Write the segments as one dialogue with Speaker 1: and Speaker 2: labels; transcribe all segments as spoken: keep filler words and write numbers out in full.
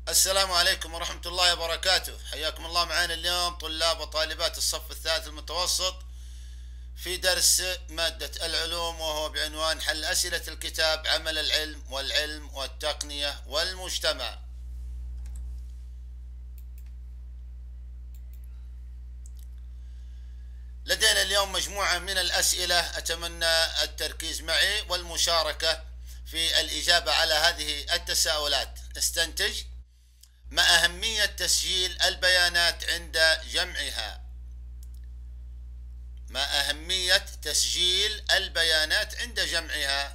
Speaker 1: السلام عليكم ورحمة الله وبركاته. حياكم الله معنا اليوم طلاب وطالبات الصف الثالث المتوسط في درس مادة العلوم، وهو بعنوان حل أسئلة الكتاب عمل العلم والعلم والتقنية والمجتمع. لدينا اليوم مجموعة من الأسئلة، أتمنى التركيز معي والمشاركة في الإجابة على هذه التساؤلات. استنتج: ما أهمية تسجيل البيانات عند جمعها؟ ما أهمية تسجيل البيانات عند جمعها؟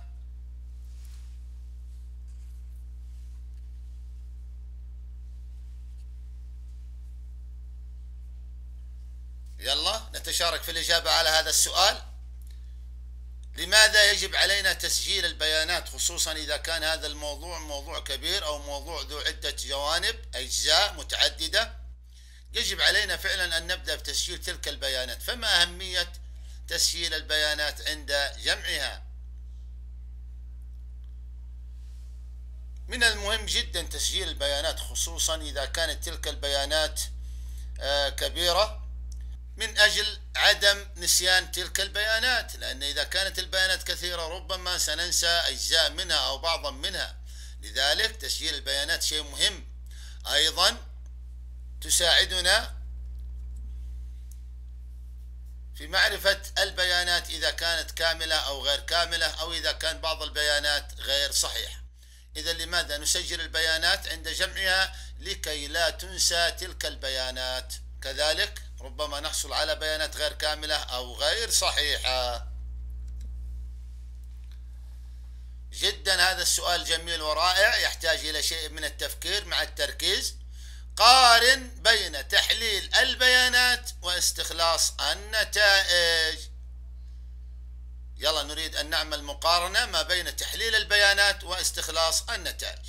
Speaker 1: يلا نتشارك في الإجابة على هذا السؤال. لماذا يجب علينا تسجيل البيانات، خصوصا إذا كان هذا الموضوع موضوع كبير أو موضوع ذو عدة جوانب أجزاء متعددة؟ يجب علينا فعلا أن نبدأ بتسجيل تلك البيانات. فما أهمية تسجيل البيانات عند جمعها؟ من المهم جدا تسجيل البيانات، خصوصا إذا كانت تلك البيانات كبيرة، من أجل عدم نسيان تلك البيانات، لأن إذا كانت البيانات كثيرة ربما سننسى أجزاء منها أو بعضا منها. لذلك تسجيل البيانات شيء مهم. أيضا تساعدنا في معرفة البيانات إذا كانت كاملة أو غير كاملة، أو إذا كان بعض البيانات غير صحيح. إذا لماذا نسجل البيانات عند جمعها؟ لكي لا تنسى تلك البيانات. كذلك ربما نحصل على بيانات غير كاملة أو غير صحيحة. جدا هذا السؤال جميل ورائع، يحتاج إلى شيء من التفكير مع التركيز. قارن بين تحليل البيانات واستخلاص النتائج. يلا نريد أن نعمل مقارنة ما بين تحليل البيانات واستخلاص النتائج.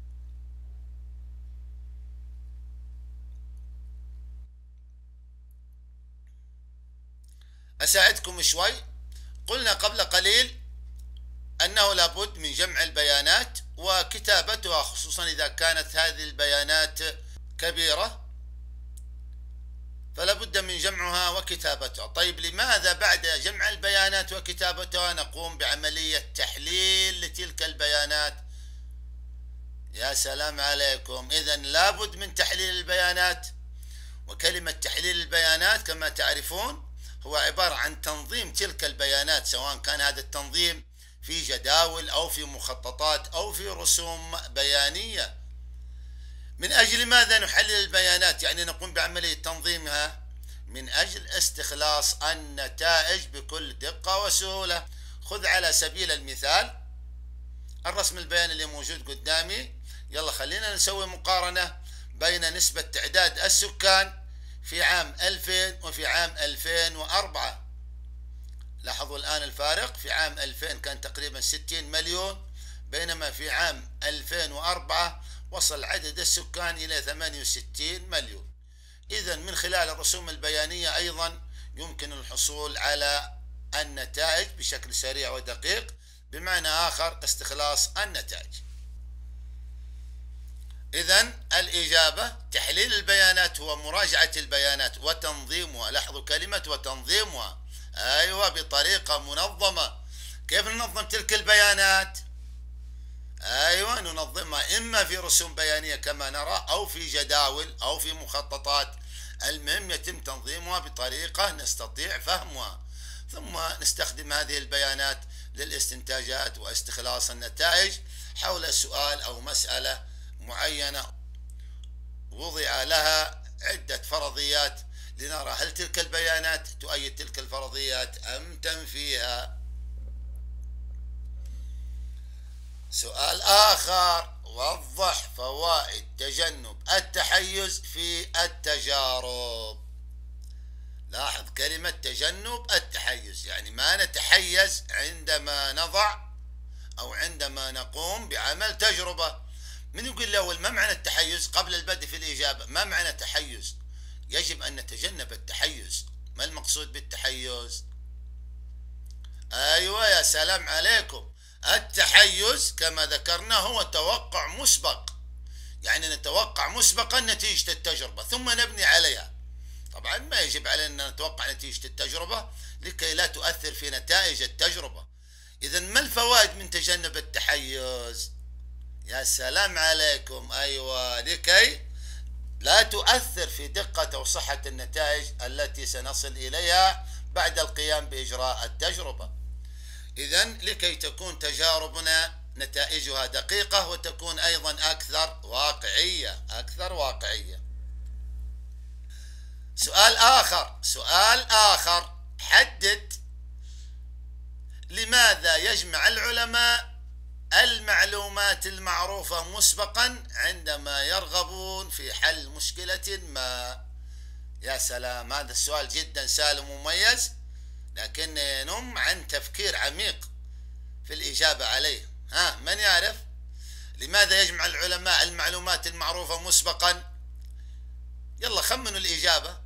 Speaker 1: أساعدكم شوي. قلنا قبل قليل أنه لابد من جمع البيانات وكتابتها، خصوصا إذا كانت هذه البيانات كبيرة فلا بد من جمعها وكتابتها. طيب لماذا بعد جمع البيانات وكتابتها نقوم بعملية تحليل لتلك البيانات؟ يا سلام عليكم. إذن لابد من تحليل البيانات. وكلمة تحليل البيانات كما تعرفون هو عبارة عن تنظيم تلك البيانات، سواء كان هذا التنظيم في جداول أو في مخططات أو في رسوم بيانية. من أجل ماذا نحلل البيانات؟ يعني نقوم بعملية تنظيمها من أجل استخلاص النتائج بكل دقة وسهولة. خذ على سبيل المثال الرسم البياني اللي موجود قدامي. يلا خلينا نسوي مقارنة بين نسبة تعداد السكان في عام ألفين وفي عام ألفين وأربعة. لاحظوا الآن الفارق. في عام ألفين كان تقريبا ستين مليون، بينما في عام ألفين وأربعة وصل عدد السكان إلى ثمانية وستين مليون. إذن من خلال الرسوم البيانية أيضا يمكن الحصول على النتائج بشكل سريع ودقيق، بمعنى آخر استخلاص النتائج. إذن الإجابة تحليل البيانات هو مراجعة البيانات وتنظيمها. لاحظوا كلمة وتنظيمها، أيوة، بطريقة منظمة. كيف ننظم تلك البيانات؟ أيوة، ننظمها إما في رسوم بيانية كما نرى، أو في جداول أو في مخططات. المهم يتم تنظيمها بطريقة نستطيع فهمها، ثم نستخدم هذه البيانات للاستنتاجات واستخلاص النتائج حول سؤال أو مسألة معينة وضع لها عدة فرضيات، لنرى هل تلك البيانات تؤيد تلك الفرضيات أم تنفيها. سؤال آخر: وضح فوائد تجنب التحيز في التجارب. لاحظ كلمة تجنب التحيز، يعني ما نتحيز عندما نضع أو عندما نقوم بعمل تجربة. من يقول لي أول ما معنى التحيز قبل البدء في الإجابة؟ ما معنى تحيز؟ يجب أن نتجنب التحيز. ما المقصود بالتحيز؟ أيوة، يا سلام عليكم. التحيز كما ذكرنا هو توقع مسبق، يعني نتوقع مسبقا نتيجة التجربة ثم نبني عليها. طبعا ما يجب علينا أن نتوقع نتيجة التجربة لكي لا تؤثر في نتائج التجربة. إذا ما الفوائد من تجنب التحيز؟ يا سلام عليكم، أيوة، لكي لا تؤثر في دقة أو صحة النتائج التي سنصل إليها بعد القيام بإجراء التجربة. إذا لكي تكون تجاربنا نتائجها دقيقة وتكون أيضا أكثر واقعية أكثر واقعية. سؤال آخر سؤال آخر حدد لماذا يجمع العلماء المعلومات المعروفة مسبقا عندما يرغبون في حل مشكلة ما. يا سلام، هذا السؤال جدا سهل ومميز، لكن ينم عن تفكير عميق في الإجابة عليه. ها، من يعرف لماذا يجمع العلماء المعلومات المعروفة مسبقا؟ يلا خمنوا الإجابة.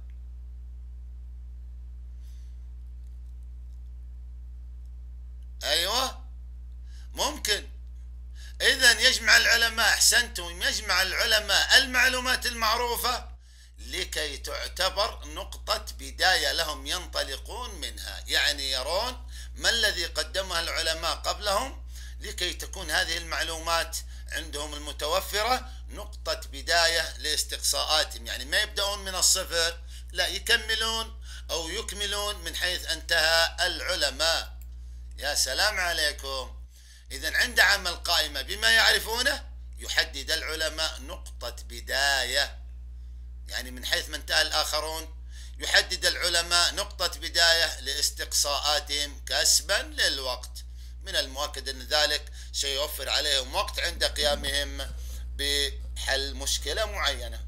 Speaker 1: أيوة، ممكن. إذن يجمع العلماء، أحسنتم، يجمع العلماء المعلومات المعروفة لكي تعتبر نقطة بداية لهم ينطلقون منها، يعني يرون ما الذي قدمه العلماء قبلهم لكي تكون هذه المعلومات عندهم المتوفرة نقطة بداية لاستقصاءاتهم، يعني ما يبدأون من الصفر، لا، يكملون أو يكملون من حيث انتهى العلماء. يا سلام عليكم. إذن عند عمل قائمة بما يعرفونه يحدد العلماء نقطة بداية، يعني من حيث ما انتهى الآخرون يحدد العلماء نقطة بداية لاستقصاءاتهم كسبا للوقت. من المؤكد أن ذلك سيوفر عليهم وقت عند قيامهم بحل مشكلة معينة.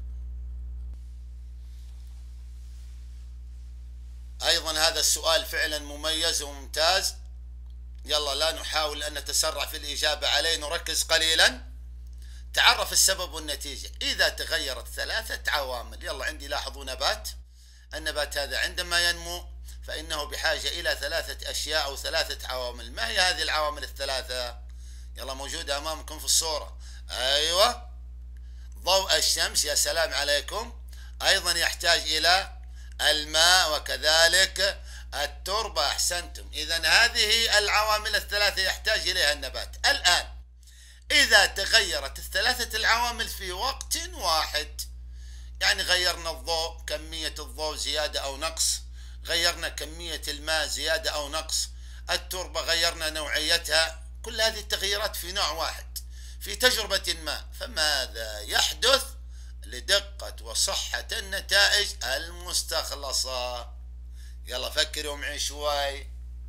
Speaker 1: أيضا هذا السؤال فعلا مميز وممتاز. يلا لا نحاول أن نتسرع في الإجابة عليه، نركز قليلا. تعرف السبب والنتيجة إذا تغيرت ثلاثة عوامل. يلا عندي لاحظوا نبات، النبات هذا عندما ينمو فإنه بحاجة إلى ثلاثة أشياء أو ثلاثة عوامل. ما هي هذه العوامل الثلاثة؟ يلا موجودة أمامكم في الصورة. أيوة، ضوء الشمس، يا سلام عليكم. أيضا يحتاج إلى الماء وكذلك التربة، أحسنتم. إذن هذه العوامل الثلاثة يحتاج إليها النبات. الآن إذا تغيرت الثلاثة العوامل في وقت واحد، يعني غيرنا الضوء، كمية الضوء زيادة أو نقص، غيرنا كمية الماء زيادة أو نقص، التربة غيرنا نوعيتها، كل هذه التغييرات في نوع واحد في تجربة ما، فماذا يحدث لدقة وصحة النتائج المستخلصة؟ يلا فكروا معي شوي.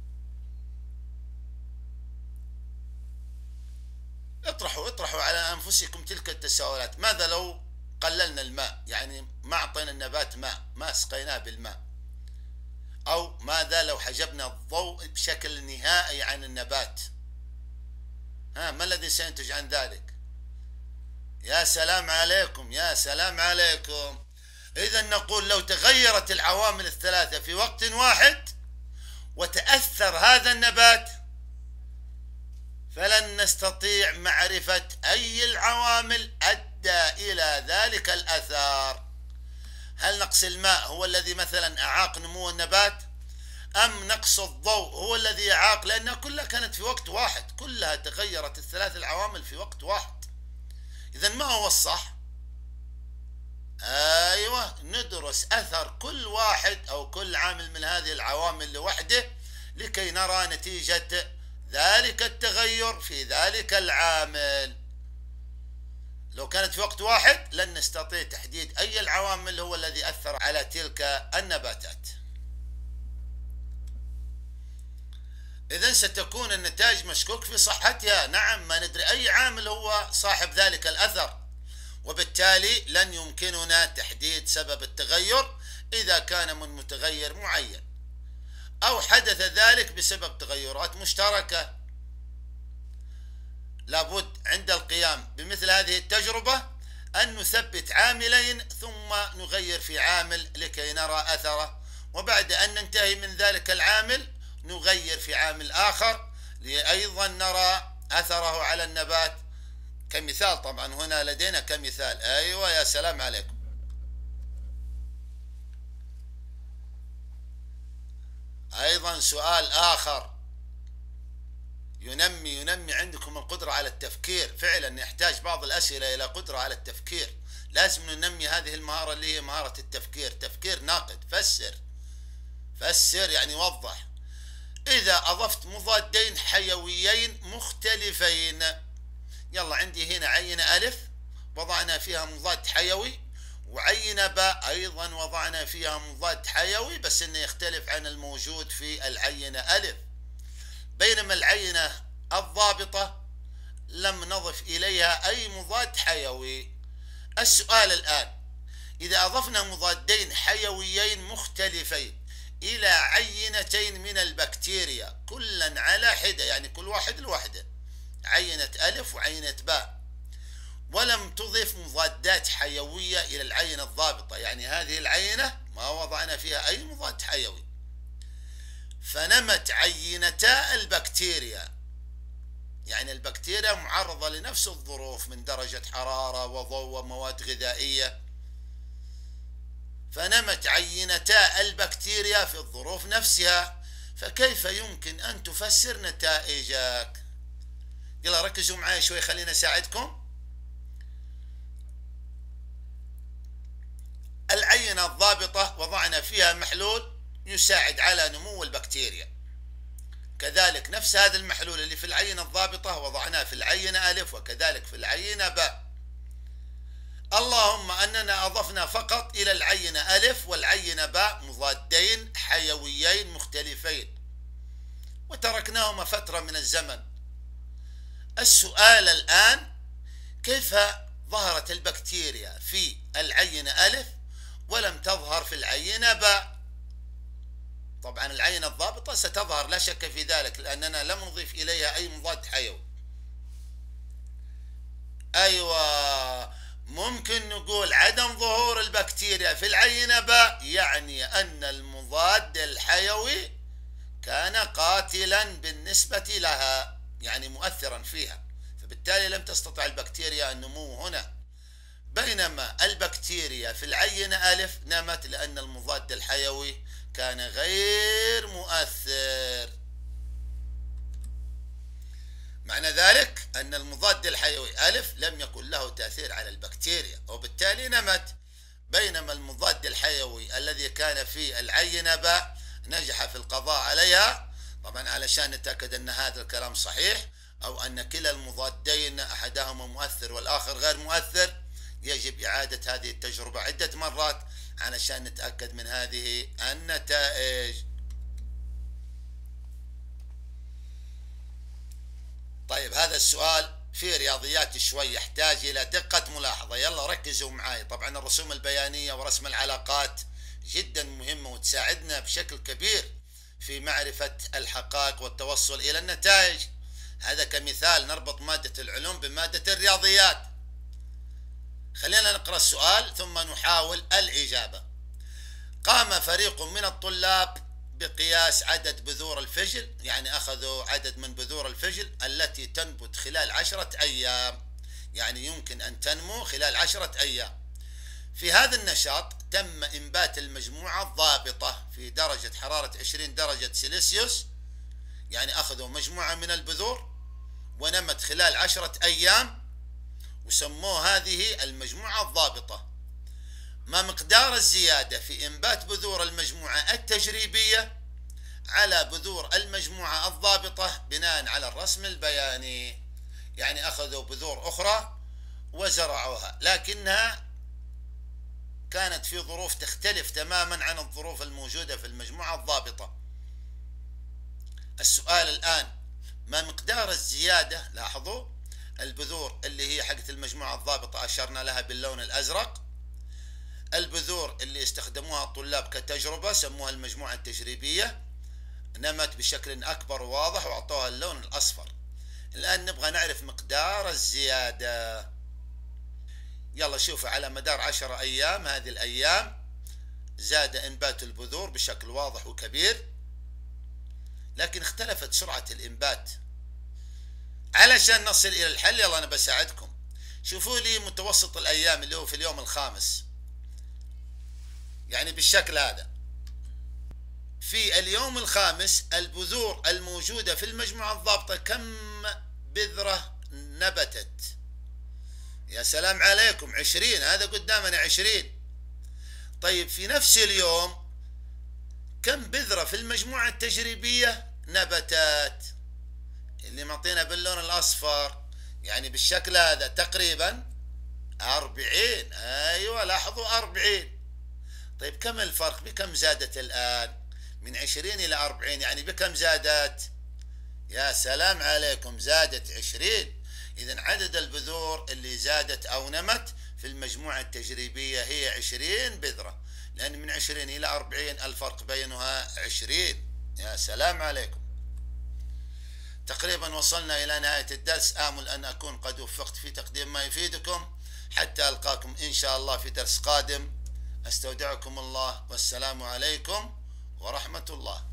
Speaker 1: اطرحوا اطرحوا على أنفسكم تلك التساؤلات. ماذا لو قللنا الماء، يعني ما أعطينا النبات ماء، ما سقيناه بالماء؟ أو ماذا لو حجبنا الضوء بشكل نهائي عن النبات؟ ها، ما الذي سينتج عن ذلك؟ يا سلام عليكم، يا سلام عليكم. إذا نقول لو تغيرت العوامل الثلاثة في وقت واحد وتأثر هذا النبات فلن نستطيع معرفة أي العوامل أدى إلى ذلك الأثر. هل نقص الماء هو الذي مثلا أعاق نمو النبات، أم نقص الضوء هو الذي أعاق؟ لأنها كلها كانت في وقت واحد، كلها تغيرت الثلاث العوامل في وقت واحد. إذا ما هو الصح؟ أيوة، ندرس أثر كل واحد أو كل عامل من هذه العوامل لوحده لكي نرى نتيجة ذلك التغير في ذلك العامل. لو كانت في وقت واحد لن نستطيع تحديد أي العوامل هو الذي أثر على تلك النباتات. إذن ستكون النتائج مشكوك في صحتها. نعم، ما ندري أي عامل هو صاحب ذلك الأثر، وبالتالي لن يمكننا تحديد سبب التغير إذا كان من متغير معين أو حدث ذلك بسبب تغيرات مشتركة. لابد عند القيام بمثل هذه التجربة أن نثبت عاملين ثم نغير في عامل لكي نرى أثره، وبعد أن ننتهي من ذلك العامل نغير في عامل آخر لأيضا نرى أثره على النبات كمثال طبعا هنا لدينا كمثال. أيوة يا سلام عليكم. أيضا سؤال آخر ينمي ينمي عندكم القدرة على التفكير. فعلا يحتاج بعض الأسئلة إلى قدرة على التفكير، لازم ننمي هذه المهارة اللي هي مهارة التفكير، تفكير ناقد. فسر فسر يعني وضح. إذا أضفت مضادين حيويين مختلفين، يلا عندي هنا عينة ألف وضعنا فيها مضاد حيوي، وعينة باء أيضا وضعنا فيها مضاد حيوي، بس إنه يختلف عن الموجود في العينة ألف. بينما العينة الضابطة لم نضف إليها أي مضاد حيوي. السؤال الآن، إذا أضفنا مضادين حيويين مختلفين إلى عينتين من البكتيريا كلا على حدة، يعني كل واحد لوحده، عينة ألف وعينة باء، ولم تضف مضادات حيوية إلى العينة الضابطة، يعني هذه العينة ما وضعنا فيها أي مضاد حيوي، فنمت عينتا البكتيريا، يعني البكتيريا معرضة لنفس الظروف من درجة حرارة وضوء ومواد غذائية، فنمت عينتا البكتيريا في الظروف نفسها، فكيف يمكن أن تفسر نتائجك؟ يلا ركزوا معي شوي، خلينا أساعدكم. العينة الضابطة وضعنا فيها محلول يساعد على نمو البكتيريا، كذلك نفس هذا المحلول اللي في العينة الضابطة وضعناه في العينة ألف وكذلك في العينة باء، اللهم أننا أضفنا فقط إلى العينة ألف والعينة باء مضادين حيويين مختلفين وتركناهما فترة من الزمن. السؤال الآن، كيف ظهرت البكتيريا في العينة ألف ولم تظهر في العينة باء؟ طبعا العينة الضابطة ستظهر لا شك في ذلك، لأننا لم نضيف إليها أي مضاد حيوي. أيوة، ممكن نقول عدم ظهور البكتيريا في العينة باء يعني أن المضاد الحيوي كان قاتلا بالنسبة لها، يعني مؤثرا فيها، فبالتالي لم تستطع البكتيريا النمو هنا. بينما البكتيريا في العينة ألف نمت لأن المضاد الحيوي كان غير مؤثر. معنى ذلك أن المضاد الحيوي ألف لم يكن له تأثير على البكتيريا وبالتالي نمت، بينما المضاد الحيوي الذي كان في العينة باء نجح في القضاء عليها. طبعا علشان نتأكد أن هذا الكلام صحيح أو أن كلا المضادين أحدهما مؤثر والآخر غير مؤثر، يجب إعادة هذه التجربة عدة مرات علشان نتأكد من هذه النتائج. طيب هذا السؤال في رياضيات شوي يحتاج إلى دقة ملاحظة، يلا ركزوا معي. طبعا الرسوم البيانية ورسم العلاقات جدا مهمة وتساعدنا بشكل كبير في معرفة الحقائق والتوصل إلى النتائج. هذا كمثال نربط مادة العلوم بمادة الرياضيات. خلينا نقرأ السؤال ثم نحاول الإجابة. قام فريق من الطلاب بقياس عدد بذور الفجل، يعني أخذوا عدد من بذور الفجل التي تنبت خلال عشرة أيام، يعني يمكن أن تنمو خلال عشرة أيام. في هذا النشاط تم إنبات المجموعة الضابطة في درجة حرارة عشرين درجة سيلسيوس، يعني أخذوا مجموعة من البذور ونمت خلال عشرة أيام وسموه هذه المجموعة الضابطة. ما مقدار الزيادة في إنبات بذور المجموعة التجريبية على بذور المجموعة الضابطة بناء على الرسم البياني؟ يعني أخذوا بذور أخرى وزرعوها لكنها كانت في ظروف تختلف تماما عن الظروف الموجودة في المجموعة الضابطة. السؤال الآن، ما مقدار الزيادة؟ لاحظوا البذور اللي هي حقت المجموعة الضابطة أشرنا لها باللون الأزرق، البذور اللي استخدموها الطلاب كتجربة سموها المجموعة التجريبية، نمت بشكل أكبر وواضح وأعطوها اللون الأصفر. الآن نبغى نعرف مقدار الزيادة. يلا شوفوا، على مدار عشرة أيام، هذه الأيام زاد إنبات البذور بشكل واضح وكبير، لكن اختلفت سرعة الإنبات. علشان نصل إلى الحل يلا أنا بساعدكم. شوفوا لي متوسط الأيام اللي هو في اليوم الخامس، يعني بالشكل هذا. في اليوم الخامس البذور الموجودة في المجموعة الضابطة كم بذرة نبتت؟ يا سلام عليكم، عشرين، هذا قدامنا عشرين. طيب في نفس اليوم كم بذرة في المجموعة التجريبية نبتت؟ اللي معطينا باللون الأصفر، يعني بالشكل هذا تقريبا أربعين. أيوة لاحظوا أربعين. طيب كم الفرق؟ بكم زادت الآن؟ من عشرين إلى أربعين، يعني بكم زادت؟ يا سلام عليكم، زادت عشرين. إذن عدد البذور اللي زادت أو نمت في المجموعة التجريبية هي عشرين بذرة، لأن من عشرين إلى أربعين الفرق بينها عشرين. يا سلام عليكم. تقريبا وصلنا إلى نهاية الدرس. آمل أن أكون قد وفقت في تقديم ما يفيدكم. حتى ألقاكم إن شاء الله في درس قادم. أستودعكم الله، والسلام عليكم ورحمة الله.